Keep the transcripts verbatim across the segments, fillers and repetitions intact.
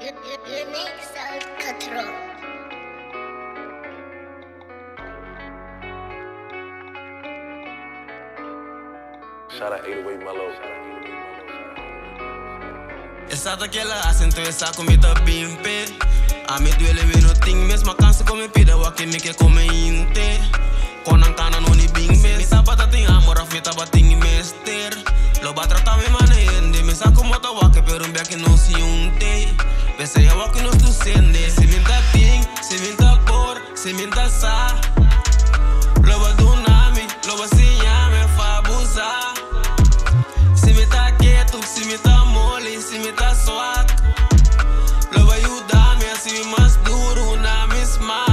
Unique Sound Control. Shout out eight oh eight Mellow. Essa daquela acento, essa comida bimpe. A me duele ver no ting, mesma cansa como pida, o que me quer comer inte. Conan cana no ni bing mes. Mi sabata ting amor, a feta bating mester. Lo ba tratar me maneende, me saco moto wake, pero un que no se unte. Pensei a wake no tu sende. Se minta ting, se minta por, se minta sa. Lo ba dunami, lo ba se llame fa abusar. Se me tá quieto, se me tá mole, se me tá swag. Lo va a ayudarme a ser más duro na misma.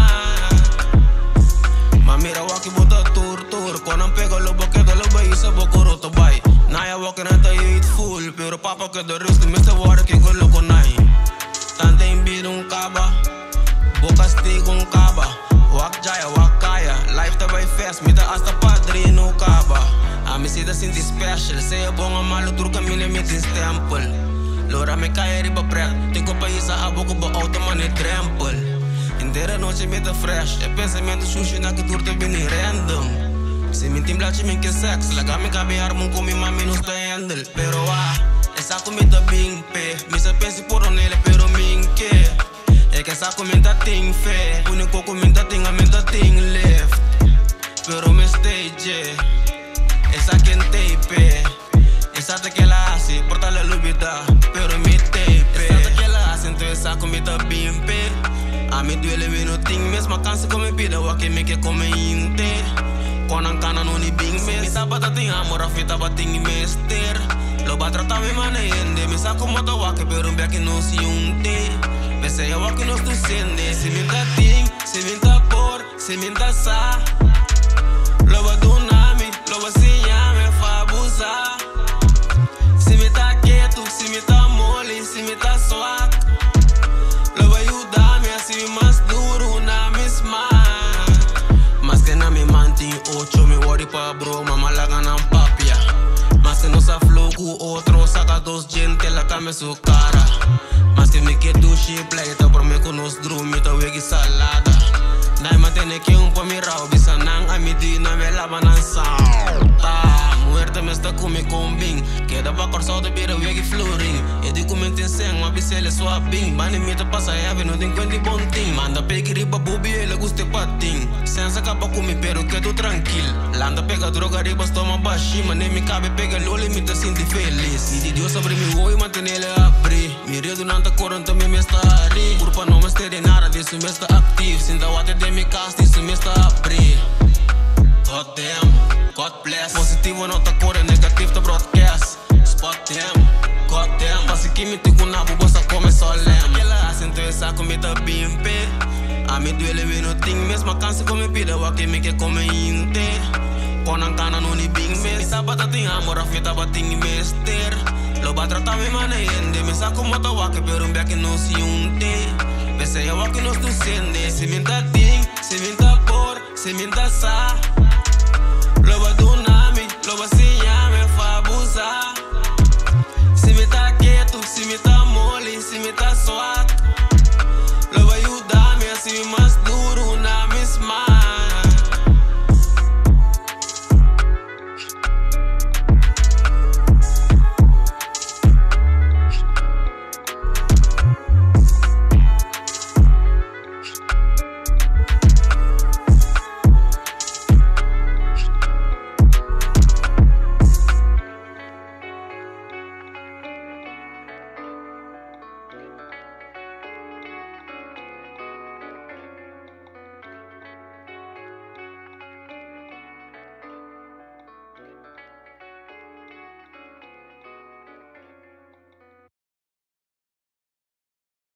Ma mira waki bota tur tur. Quando pego lo boquedo lo vai isa boco roto bai. Naya waki nata eat full. Pero papa que de risk me está water que go loco nai. Tante imbido un caba. Boca stick un caba. Wak jaya wak kaya. Life tá vai fast. Me tá hasta padrino caba. A me sida sinti special. Sei é bom a malo truca me limite in stempel. Lora me cae riba prek. Tengo país a boca ba auto man e trample. Inteira noite me tá fresh. É pensamento sushi na que turta bem random. Se me timblate me que sex. Laga me cabe armum com mi mami no está handle. Pero ah, essa comida bem pé. Me se pense por onde pero me que. É que essa comida tem fé. Único comida tem a mente tem left. Pero me stage. Essa quem tem pé. Essa daquela hace, porta la lubida, pero me tape. Essa daquela hace, então essa comida bem pé. A me duele ver no ting, mesma cansa como pida, o que me quer comer inte. Quando cana no ni bing mes. Mi sabata tem amor, a fita bating mester. Lo ba tratar me maneende, me saco moto wake, pero um que não se unte. Pensei a wake não se sende. Se me dá ting, se me dá por, se me dá sa. Lo ba dunami, lo ba se llame fa abusar. Se me tá quieto, se me tá mole, se me tá swag. Lo vai ajudar-me a ser mais duro na misma. Mas que na me mantém ocho, me worry pa bro, mama laga na papia. Mas que não sa flow com outro, saca dos gente, la came su cara. Mas que me quedo chiple, tá por me com nos drum, tá wegi salada. Nai mantene que um pa mi rau, bisa nang amidi na me lava na sound. Tá, muerte me está come com bing. Queda pa corso de bira wegi floating. E di comenten sen, ma bisele swapping. Bani mita passa heavy, não tem quanti bom ting. Manda pegi riba bubi, ele guste pating. Senza capa come pero quedo tranquilo. Landa pega droga riba, stoma baixi. Mane me cabe pega loli, me tá sinti feliz. E di Deus sobre mi oi, mantene ele abri. Mi redo nanta corrente, me me está ari. Curpa não me estere nada, disso me está activo. Sinta water de mi cast, isso me está abri. God damn, God bless. Positivo nota core, negativo tá broadcast. Spot them, God damn. Passa que me tico na bubosa come só lem. Aquela acento essa comida bem pé. A me duele ver no ting, mesma cansa como pida, o que me quer comer inte. Quando cana no ni bing mes. Mi sabata tem amor, a fita bating mester. Lo ba tratar me maneende, me saco moto wake, pero um que não se unte. Pensei a wake não se sende. Se me tá ting, se me tá por, se me tá sa. Lo ba